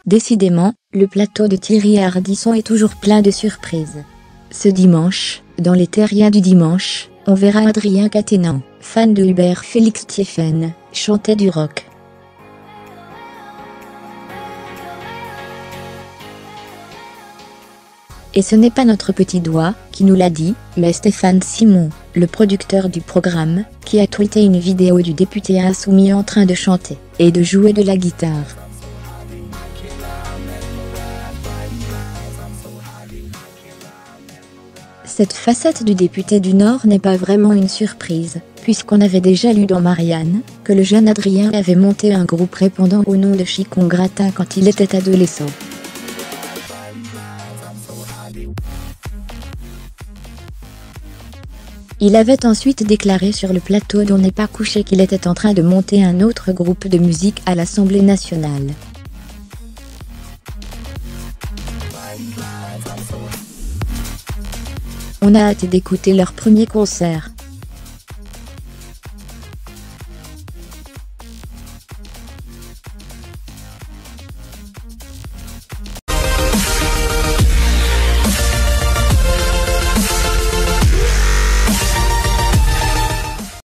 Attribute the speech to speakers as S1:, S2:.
S1: Décidément, le plateau de Thierry Ardisson est toujours plein de surprises. Ce dimanche, dans les Terriens du dimanche, on verra Adrien Caténan, fan de Hubert Félix Thiéfaine, chanter du rock. Et ce n'est pas notre petit doigt qui nous l'a dit, mais Stéphane Simon, le producteur du programme, qui a tweeté une vidéo du député insoumis en train de chanter et de jouer de la guitare. Cette facette du député du Nord n'est pas vraiment une surprise, puisqu'on avait déjà lu dans Marianne que le jeune Adrien avait monté un groupe répondant au nom de Chicon Gratin quand il était adolescent. Il avait ensuite déclaré sur le plateau d'On n'est pas couché qu'il était en train de monter un autre groupe de musique à l'Assemblée nationale. On a hâte d'écouter leur premier concert.